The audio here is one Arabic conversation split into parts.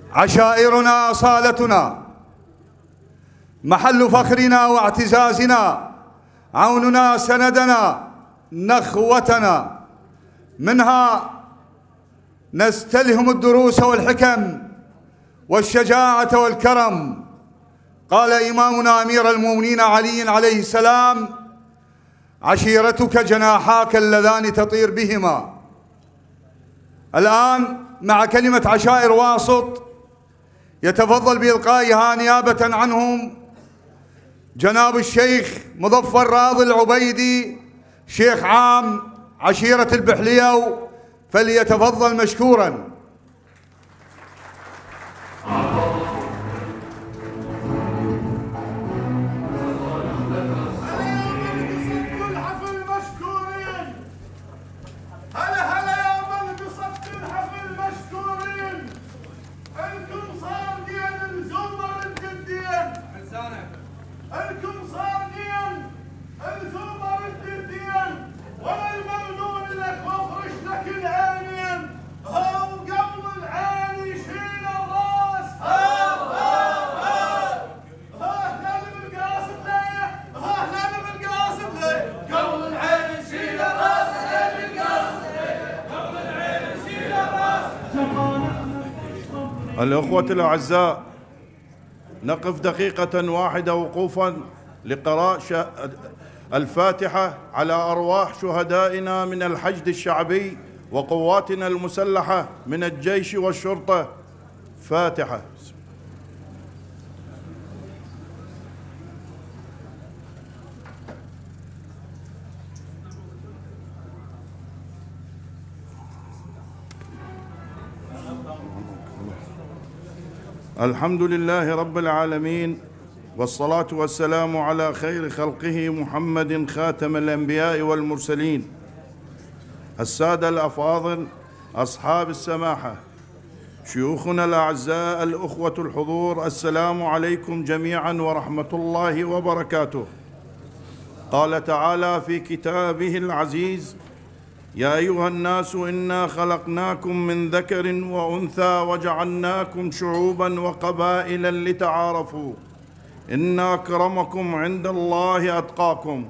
عشائرنا أصالتنا، محل فخرنا واعتزازنا، عوننا سندنا، نخوتنا. منها نستلهم الدروس والحكم والشجاعة والكرم. قال إمامنا أمير المؤمنين علي عليه السلام: عشيرتك جناحاك اللذان تطير بهما. الآن مع كلمة عشائر واسط يتفضل بإلقائها نيابة عنهم جناب الشيخ مظفر راضي العبيدي شيخ عام عشيرة البحليو، فليتفضل مشكورا. الأخوة الأعزاء، نقف دقيقة واحدة وقوفا لقراءة الفاتحة على أرواح شهدائنا من الحشد الشعبي وقواتنا المسلحة من الجيش والشرطة. فاتحة. الحمد لله رب العالمين، والصلاة والسلام على خير خلقه محمد خاتم الأنبياء والمرسلين. السادة الأفاضل، أصحاب السماحة، شيوخنا الأعزاء، الأخوة الحضور، السلام عليكم جميعا ورحمة الله وبركاته. قال تعالى في كتابه العزيز: يا أيها الناس إنا خلقناكم من ذكر وأنثى وجعلناكم شعوبا وقبائلا لتعارفوا إن أكرمكم عند الله أتقاكم.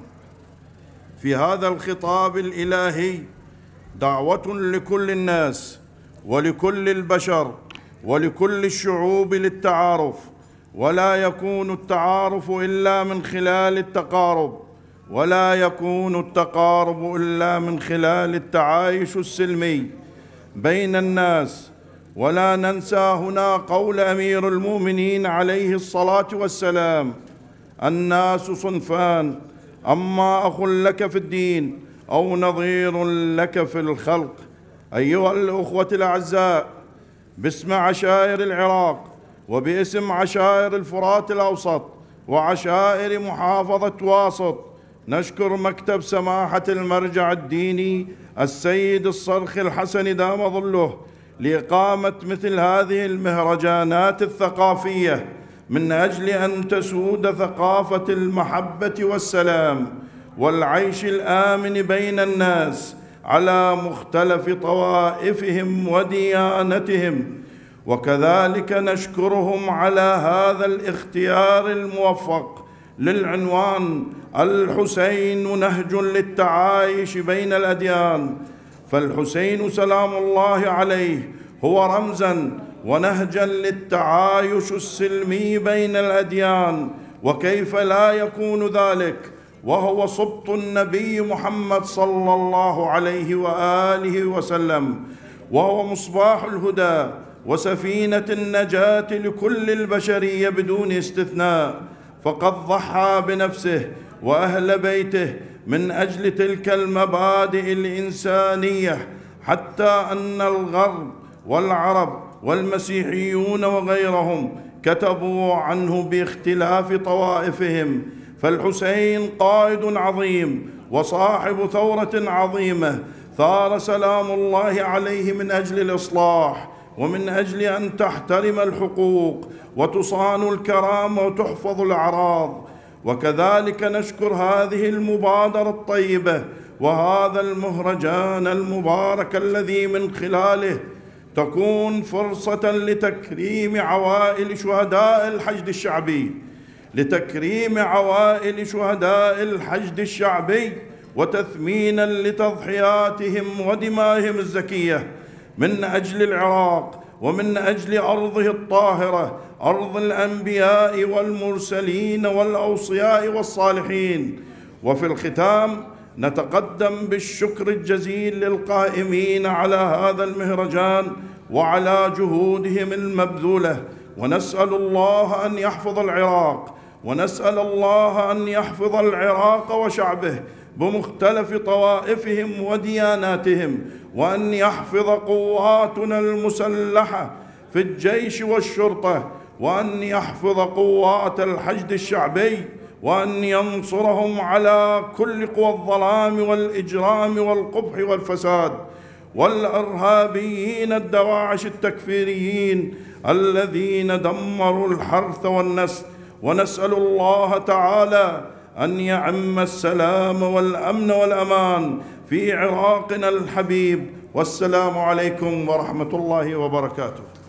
في هذا الخطاب الإلهي دعوة لكل الناس ولكل البشر ولكل الشعوب للتعارف، ولا يكون التعارف إلا من خلال التقارب، ولا يكون التقارب إلا من خلال التعايش السلمي بين الناس. ولا ننسى هنا قول أمير المؤمنين عليه الصلاة والسلام: الناس صنفان، أما أخ لك في الدين أو نظير لك في الخلق. أيها الأخوة الأعزاء، باسم عشائر العراق وباسم عشائر الفرات الأوسط وعشائر محافظة واسط نشكر مكتب سماحة المرجع الديني السيد الصرخ الحسن دام ظله لإقامة مثل هذه المهرجانات الثقافية من أجل أن تسود ثقافة المحبة والسلام والعيش الآمن بين الناس على مختلف طوائفهم وديانتهم. وكذلك نشكرهم على هذا الاختيار الموفق للعنوان: الحسين نهج للتعايش بين الأديان. فالحسين سلام الله عليه هو رمزاً ونهجاً للتعايش السلمي بين الأديان، وكيف لا يكون ذلك وهو سبط النبي محمد صلى الله عليه وآله وسلم، وهو مصباح الهدى وسفينة النجاة لكل البشرية بدون استثناء. فقد ضحى بنفسه وأهل بيته من أجل تلك المبادئ الإنسانية، حتى أن الغرب والعرب والمسيحيون وغيرهم كتبوا عنه باختلاف طوائفهم. فالحسين قائد عظيم وصاحب ثورة عظيمة ثار سلام الله عليه من أجل الإصلاح ومن أجل أن تحترم الحقوق وتصان الكرامة وتحفظ الأعراض. وكذلك نشكر هذه المبادرة الطيبة وهذا المهرجان المبارك الذي من خلاله تكون فرصة لتكريم عوائل شهداء الحشد الشعبي، لتكريم عوائل شهداء الحشد الشعبي وتثمينا لتضحياتهم ودمائهم الزكية من أجل العراق ومن أجل أرضه الطاهرة، أرض الأنبياء والمرسلين والأوصياء والصالحين. وفي الختام نتقدم بالشكر الجزيل للقائمين على هذا المهرجان وعلى جهودهم المبذولة، ونسأل الله أن يحفظ العراق، ونسأل الله أن يحفظ العراق وشعبه بمختلف طوائفهم ودياناتهم، وأن يحفظ قواتنا المسلحة في الجيش والشرطة، وأن يحفظ قوات الحشد الشعبي، وأن ينصرهم على كل قوى الظلام والإجرام والقبح والفساد والإرهابيين الدواعش التكفيريين الذين دمروا الحرث والنسل. ونسأل الله تعالى أن يعم السلام والأمن والأمان في عراقنا الحبيب. والسلام عليكم ورحمة الله وبركاته.